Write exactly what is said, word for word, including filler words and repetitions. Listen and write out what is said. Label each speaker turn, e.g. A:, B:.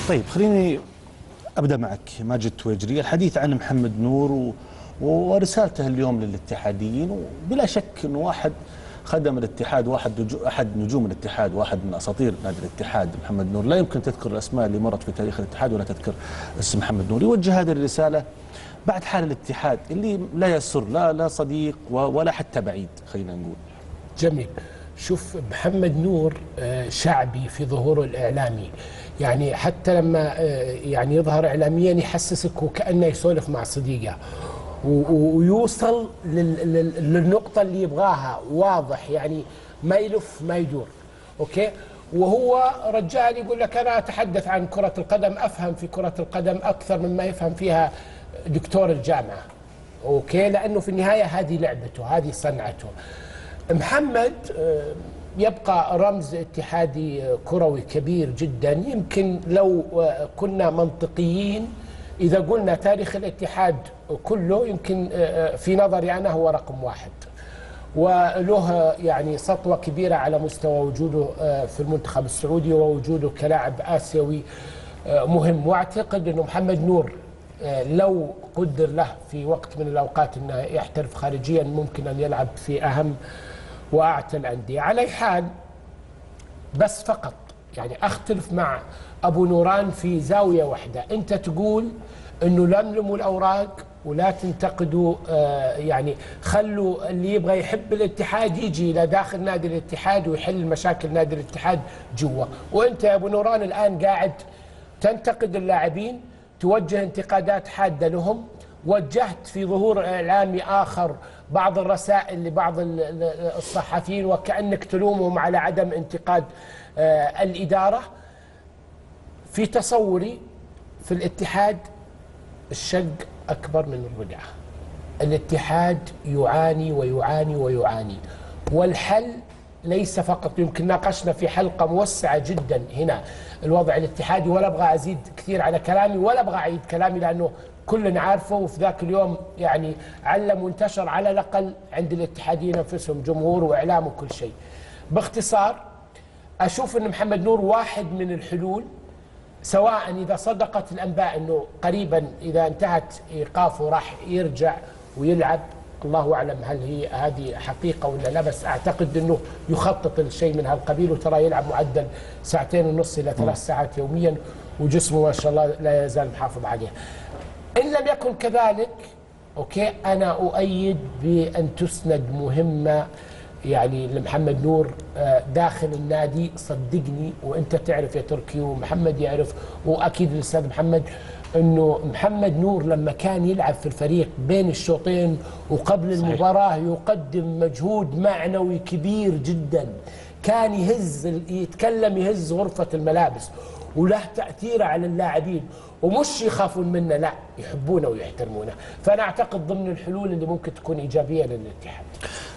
A: طيب خليني ابدا معك ماجد تويجري، الحديث عن محمد نور و... ورسالته اليوم للاتحاديين، وبلا شك انه واحد خدم الاتحاد، واحد نجو... احد نجوم الاتحاد، واحد من اساطير نادي الاتحاد محمد نور. لا يمكن تذكر الاسماء اللي مرت في تاريخ الاتحاد ولا تذكر اسم محمد نور. يوجه هذه الرساله بعد حال الاتحاد اللي لا يسر لا لا صديق ولا حتى بعيد، خلينا نقول.
B: جميل. شوف، محمد نور شعبي في ظهوره الإعلامي، يعني حتى لما يعني يظهر إعلاميا يحسسك وكأنه يسولف مع صديقه، ويوصل للنقطة اللي يبغاها واضح، يعني ما يلف ما يدور. أوكي، وهو رجال يقول لك أنا أتحدث عن كرة القدم، أفهم في كرة القدم أكثر مما يفهم فيها دكتور الجامعة. أوكي، لأنه في النهاية هذه لعبته، هذه صنعته. محمد يبقى رمز اتحادي كروي كبير جدا. يمكن لو كنا منطقيين إذا قلنا تاريخ الاتحاد كله، يمكن في نظري أنا هو رقم واحد، وله يعني سطوة كبيرة على مستوى وجوده في المنتخب السعودي ووجوده كلاعب آسيوي مهم. واعتقد أنه محمد نور لو قدر له في وقت من الأوقات أنه يحترف خارجيا، ممكن أن يلعب في أهم وأعتى الأندية. على أي حال، بس فقط يعني أختلف مع أبو نوران في زاوية واحدة. أنت تقول أنه لملموا الأوراق ولا تنتقدوا، آه يعني خلوا اللي يبغى يحب الاتحاد يجي إلى داخل نادي الاتحاد ويحل مشاكل نادي الاتحاد جوا. وأنت يا أبو نوران الآن قاعد تنتقد اللاعبين، توجه انتقادات حادة لهم، وجهت في ظهور إعلامي آخر بعض الرسائل لبعض الصحفيين وكأنك تلومهم على عدم انتقاد آه الإدارة. في تصوري في الاتحاد الشق أكبر من الرقعة. الاتحاد يعاني ويعاني ويعاني، والحل ليس فقط، يمكن ناقشنا في حلقة موسعة جدا هنا الوضع الاتحادي، ولا أبغى أزيد كثير على كلامي ولا أبغى أعيد كلامي لأنه كلنا عارفه، وفي ذاك اليوم يعني علم وانتشر على الأقل عند الاتحاديين أنفسهم، جمهور وإعلام وكل شيء. باختصار، أشوف أن محمد نور واحد من الحلول، سواء إذا صدقت الأنباء أنه قريبا إذا انتهت إيقافه راح يرجع ويلعب، الله أعلم هل هي هذه حقيقة ولا لا، بس أعتقد أنه يخطط لشيء من هالقبيل، وترى يلعب معدل ساعتين ونص إلى ثلاث ساعات يوميا، وجسمه ما شاء الله لا يزال محافظ عليه. إن لم يكن كذلك، أوكي، أنا أؤيد بأن تسند مهمة يعني لمحمد نور داخل النادي. صدقني، وأنت تعرف يا تركي ومحمد يعرف وأكيد الأستاذ محمد، أنه محمد نور لما كان يلعب في الفريق بين الشوطين وقبل صحيح. المباراة يقدم مجهود معنوي كبير جدا، كان يهز يتكلم يهز غرفة الملابس، وله تأثير على اللاعبين، ومش يخافون منه، لا يحبونه ويحترمونه. فأنا أعتقد ضمن الحلول اللي ممكن تكون إيجابية للاتحاد.